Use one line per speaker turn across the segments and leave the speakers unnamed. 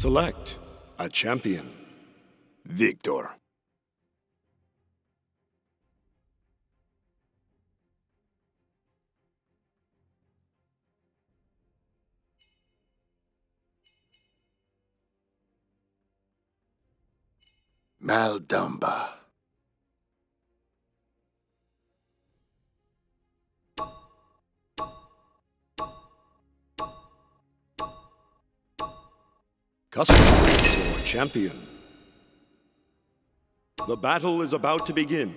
Select a champion.
Victor. Maldumba.
Customize your champion. The battle is about to begin.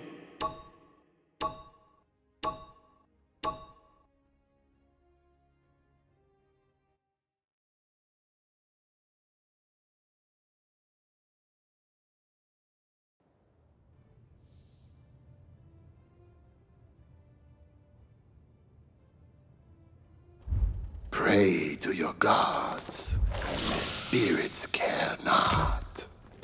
Pray to your gods, and the spirits care not.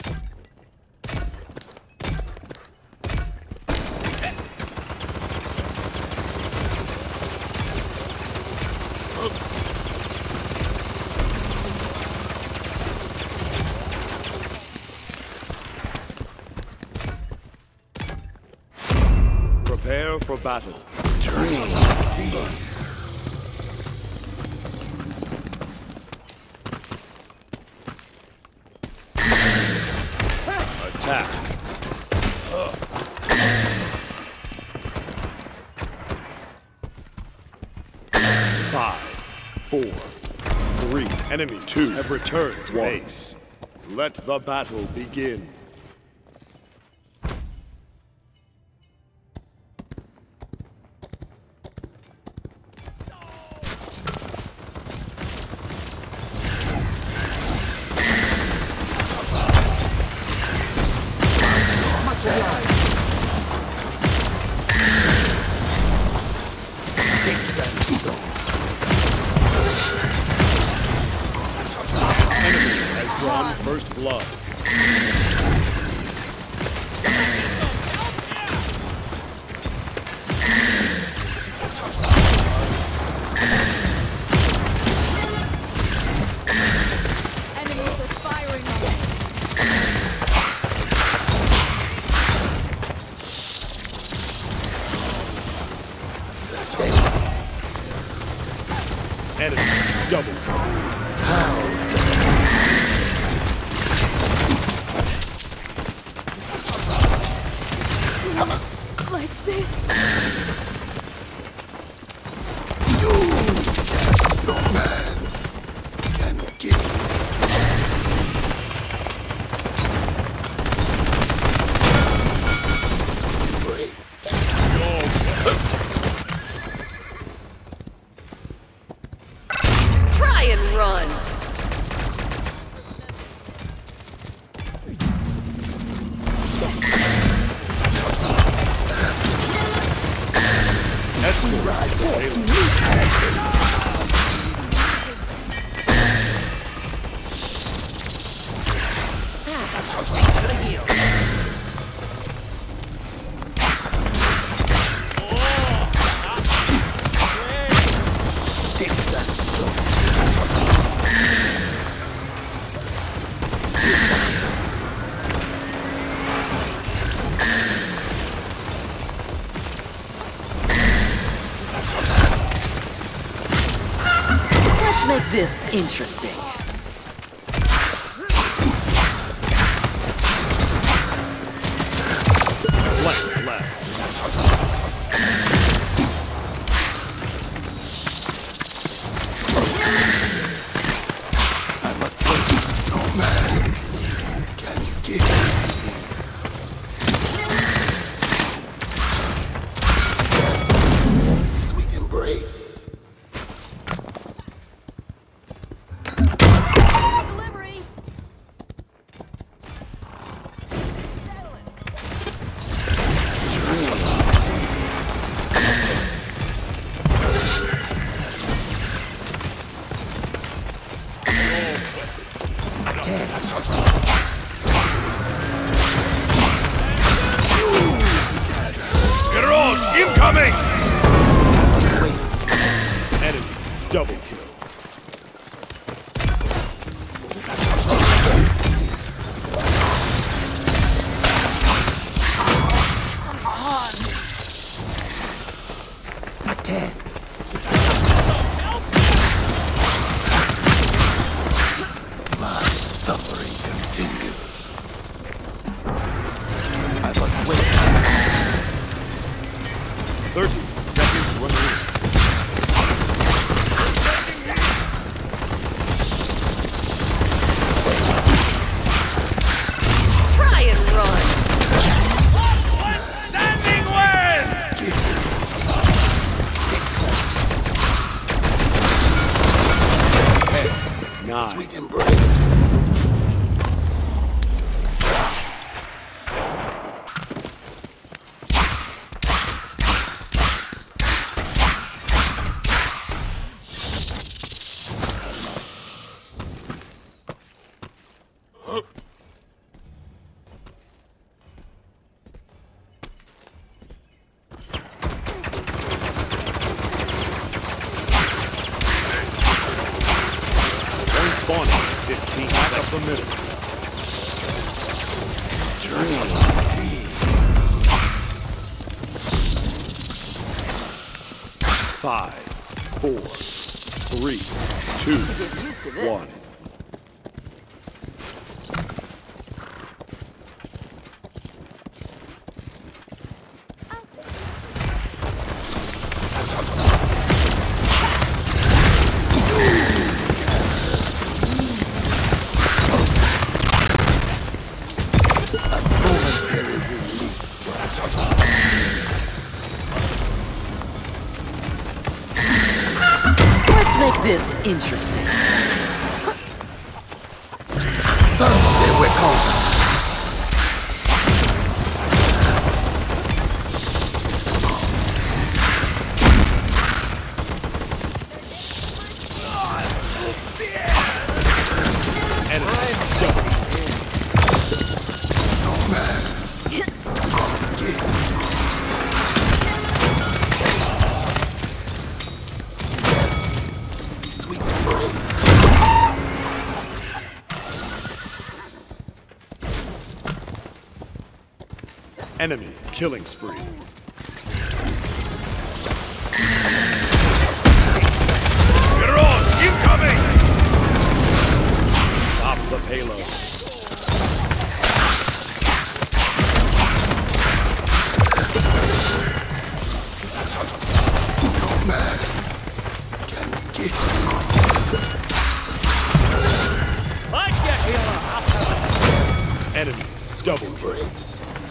Prepare for battle.
Dream deep.
Attack. 5, 4, 3. Enemy 2 have returned to base. Let the battle begin. Drawn first blood.
Enemies are firing on us.
Sustain.
Enemy double.
Like this.
No man can give. Embrace.
Try and run.
Sticks and stones.
Let's make this interesting.
Left, left.
I must wait. No man can give. Sweet embrace.
Delivery!
Heroes incoming!
Wait.
Enemy double kill. 9.
Sweet embrace.
Spawning 15 seconds a minute. 5, 4, 3, 2, 1.
Let's make this interesting.
Someday we're called. Sweet embrace.
Enemy killing spree. Get her on! Incoming! Stop the payload.
No man can get
Enemy double
embrace.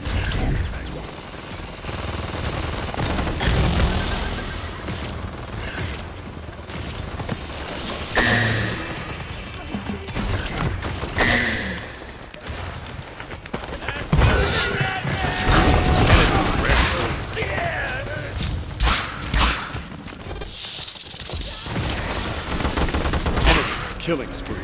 killing spree.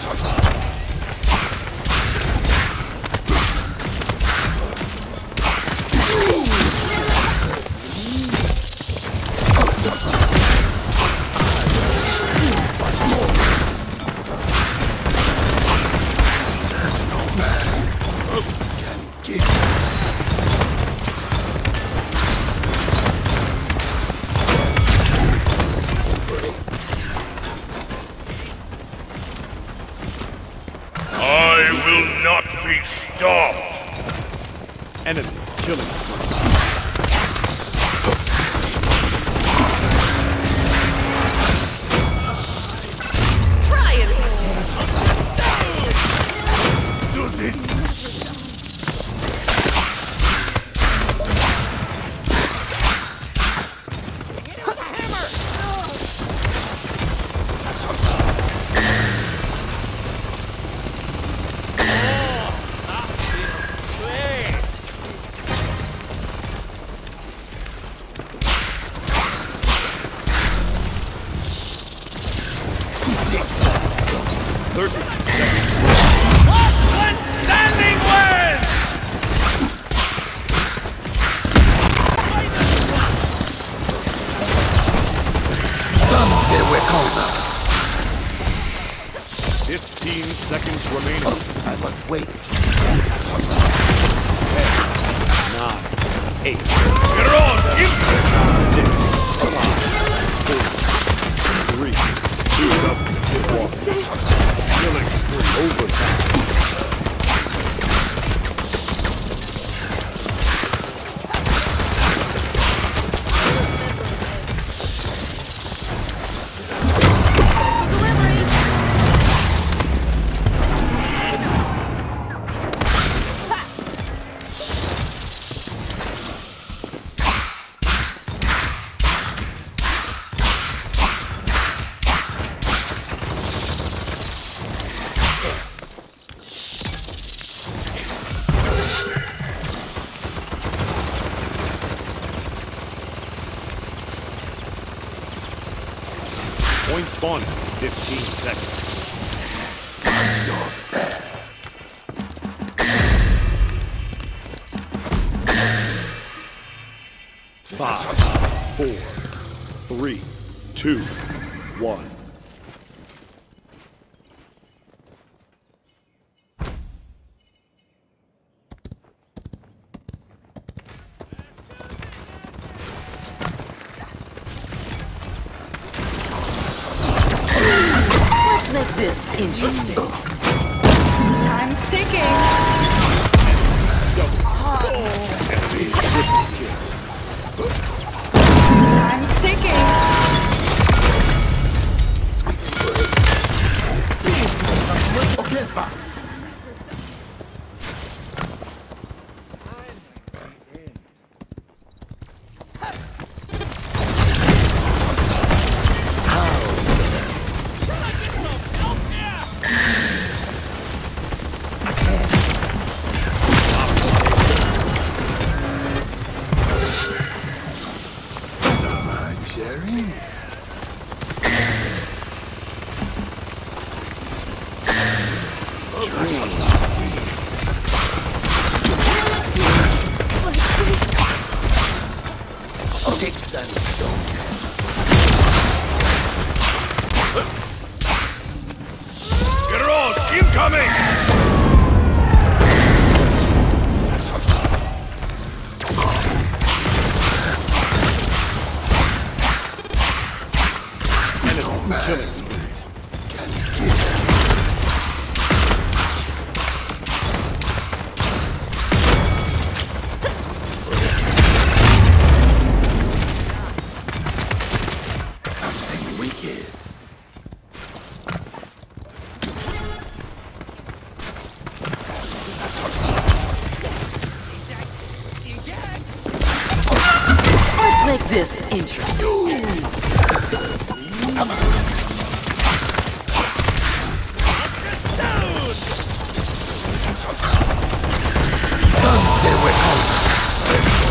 I will not be stopped!
Enemy killing spree.
Try it!
Do this!
Last one standing wins!
Someday we're colder.
15 seconds remaining.
I must wait.
10, 9, 8,
Get her on!
6, 5, 4, 3, 2, 1. Killing spree overtime. Point spawning in 15 seconds.
Your step.
5, 4, 3, 2, 1.
Let's make this interesting.
Time's ticking. Time's ticking.
Okay, Spark. Sharing? Take sandstone.
Geralt, incoming!
Killing spree.
Can you get it? Something wicked.
Let's make this interesting.
There we go.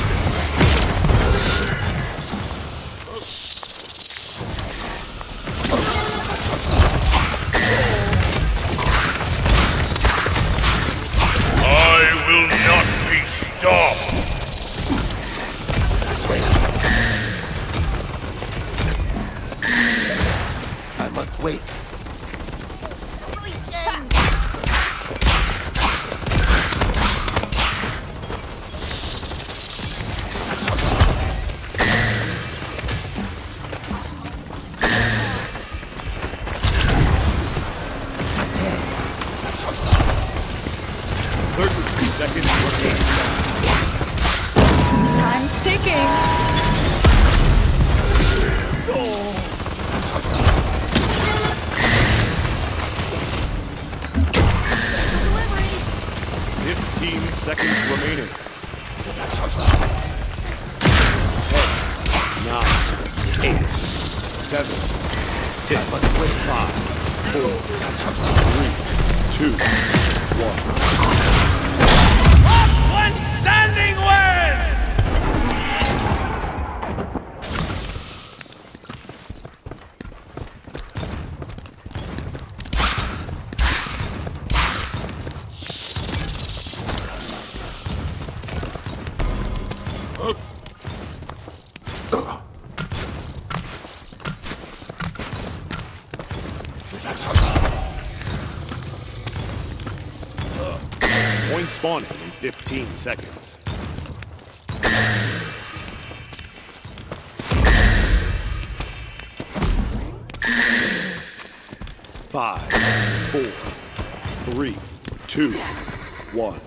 I will not be stopped!
I must wait.
Time's ticking.
Delivery. 15 seconds remaining. 10, 9, 8, 7, 6, 5, 4, 3, 2, 1.
Last one standing wins!
Point spawning in 15 seconds. 5, 4, 3, 2, 1.